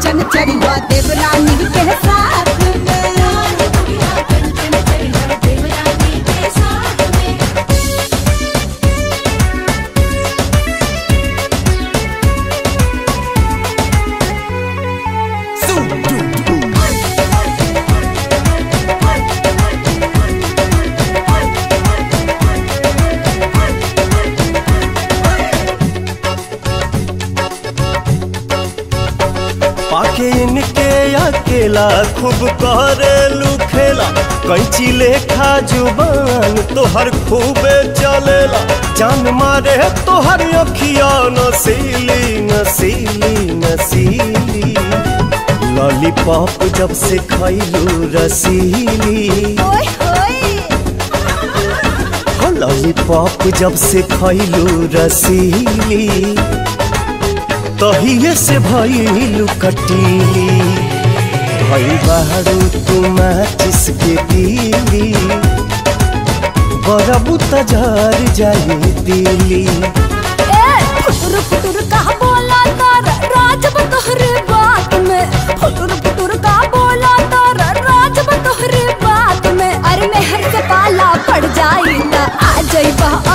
कंचन चढ़िया देवरानी के साथ पाके इनके अकेला खूब करेलू खेला कैंची लेखा जुबान तोहर खूबे चलेला जान मारे तोहर अखिया नसीली नसीली नसीली लॉलीपॉप जब से खैलू रसीली लॉलीपॉप जब से खैलू रसीली तहिए से भइलू कटीली भई बारू तू माचिस के तीली बरबू तजार जाए दिली फुटुर फुटुर का बोला तार राज बतोहरे बात में फुटुर फुटुर का बोला तार राज बतोहरे बात में अरे मेहर से पाला पड़ जाई ना आ जाइबा